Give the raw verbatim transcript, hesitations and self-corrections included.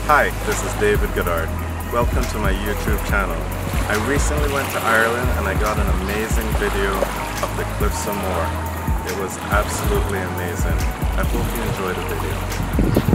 Hi, this is David Goddard. Welcome to my YouTube channel. I recently went to Ireland and I got an amazing video of the Cliffs of Moher. It was absolutely amazing. I hope you enjoy the video.